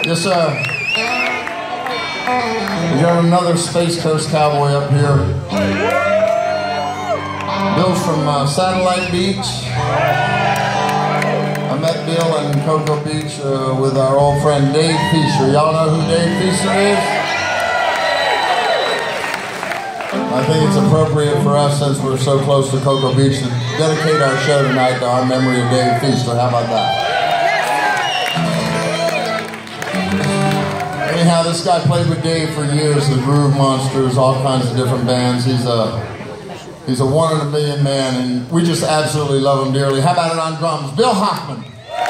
Yes, sir. We got another Space Coast cowboy up here. Bill's from Satellite Beach. I met Bill in Cocoa Beach with our old friend Dave Fiester. Y'all know who Dave Fiester is? I think it's appropriate for us, since we're so close to Cocoa Beach, to dedicate our show tonight to our memory of Dave Fiester. How about that? Anyhow, this guy played with Dave for years, the Groove Monsters, all kinds of different bands. He's a one in a million man, and we just absolutely love him dearly. How about it on drums? Bill Hoffman.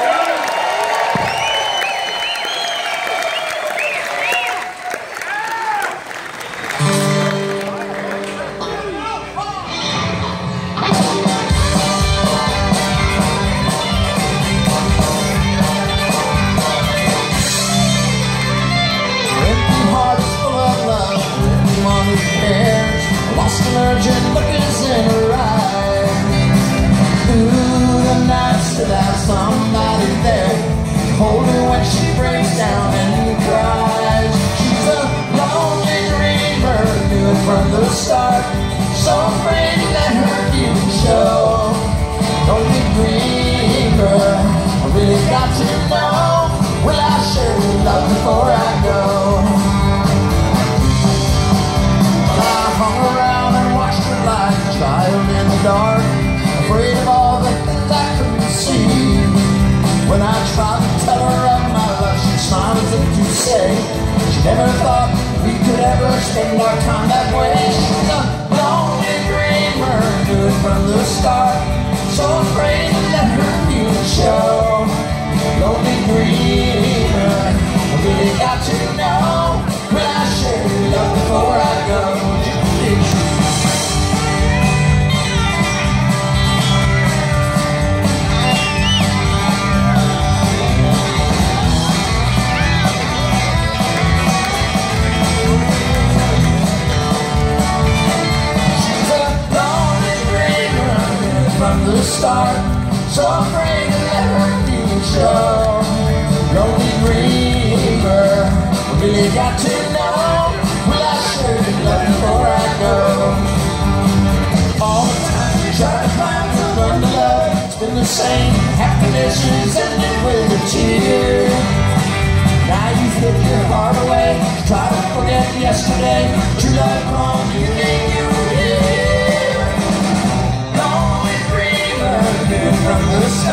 Lost an urgent look is in her eye. Ooh, the nights without somebody there, hold her when she breaks down and cries. She's a lonely dreamer, knew it from the start, so afraid to let her feelings show. Lonely dreamer, I really got to know, will I share your love before I go? Child in the dark, afraid of all the things I couldn't see. When I tried to tell her of my love, she smiled as if to say she never thought we could ever spend our time that way. She's a lonely dreamer, knew it from the start, so afraid to let her feelings show. Lonely dreamer, I really got to know, will I share your love before I go? From the start, so afraid to let her feelings show. Lonely dreamer, really got to know, will I share your love before I go? All the time you try to find someone to love, it's been the same. Happiness is ended with a tear. Now you've hid your heart away, try to forget yesterday. True love gone, you think you were here. From the